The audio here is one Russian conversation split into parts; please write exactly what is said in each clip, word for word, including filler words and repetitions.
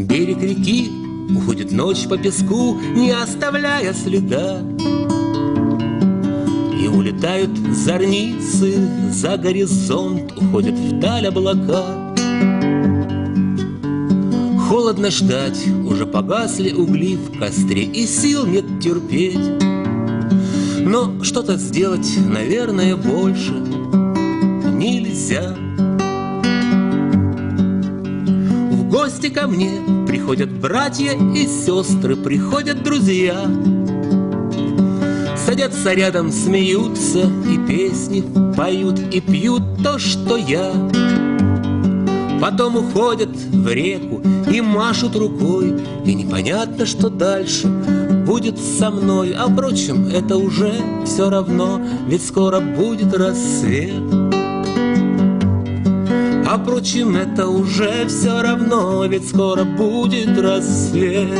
Берег реки, уходит ночь по песку, не оставляя следа. И улетают зорницы за горизонт, уходят вдаль облака. Холодно ждать, уже погасли угли в костре, и сил нет терпеть. Но что-то сделать, наверное, больше нельзя. В гости ко мне приходят братья и сестры, приходят друзья. Садятся рядом, смеются и песни поют, и пьют то, что я. Потом уходят в реку и машут рукой, и непонятно, что дальше будет со мной. А впрочем, это уже все равно, ведь скоро будет рассвет. А впрочем, это уже все равно, ведь скоро будет рассвет.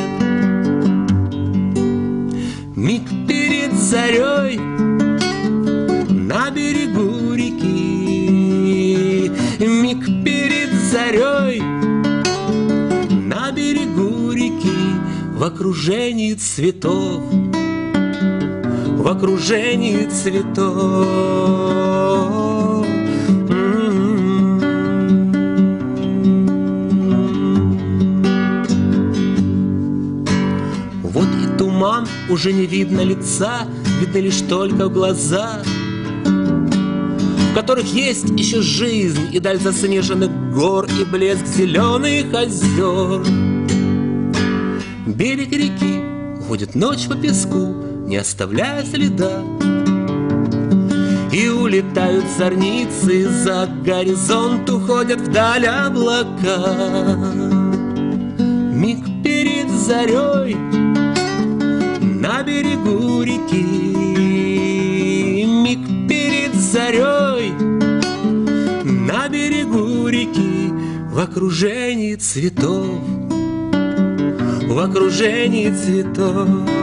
Миг перед зарей на берегу реки, миг перед зарей на берегу реки, в окружении цветов, в окружении цветов. Вот и туман, уже не видно лица, видно лишь только глаза, в которых есть еще жизнь, и даль заснеженных гор, и блеск зеленых озер. Берег реки, уходит ночь по песку, не оставляя следа. И улетают зорницы за горизонт, уходят вдаль облака. Миг перед зарей на берегу реки, миг перед зарей на берегу реки, в окружении цветов, в окружении цветов.